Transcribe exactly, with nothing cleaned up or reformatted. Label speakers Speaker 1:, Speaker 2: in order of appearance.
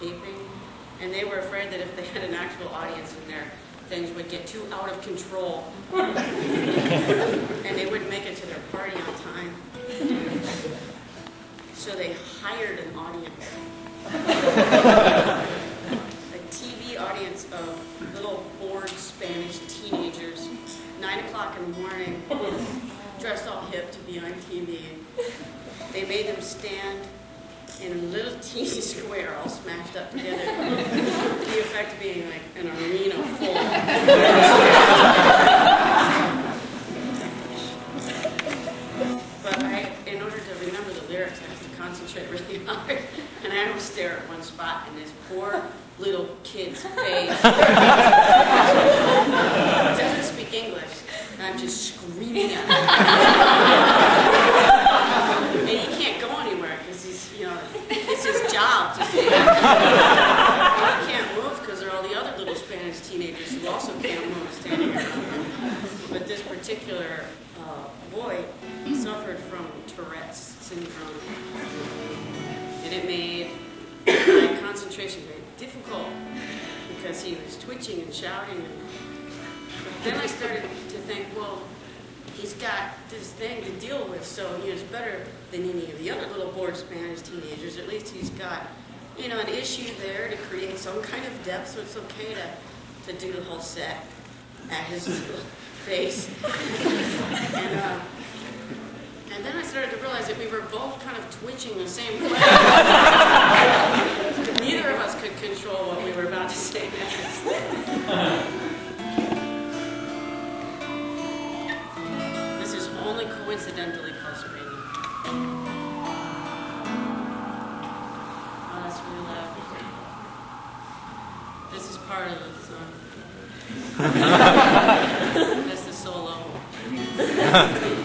Speaker 1: taping, and they were afraid that if they had an actual audience in there, things would get too out of control, and they wouldn't make it to their party on time. So they hired an audience. A T V audience of little bored Spanish teenagers, nine o'clock in the morning, dressed all hip to be on T V. They made them stand in a little teeny square all smashed up together, the effect of being like an arena full. But I, in order to remember the lyrics, I have to concentrate really hard, and I always stare at one spot in this poor little kid's face. He doesn't speak English, and I'm just screaming at him. And he can't go anywhere because he's, you know, it's his job to stand. And he can't move because there are all the other little Spanish teenagers who also can't move standing around. But this particular uh, boy suffered from Tourette's syndrome, and it made my concentration very difficult because he was twitching and shouting. And then I started to think, well, he's got this thing to deal with, so he is better than any of the other little bored Spanish teenagers. At least he's got, you know, an issue there to create some kind of depth, so it's okay to, to do the whole set at his little face. And, uh, and then I started to realize that we were both kind of twitching the same way. Neither of us could control what we were about to say next. This is only coincidentally close reading. Oh, that's really loud. This is part of the song. That's the solo.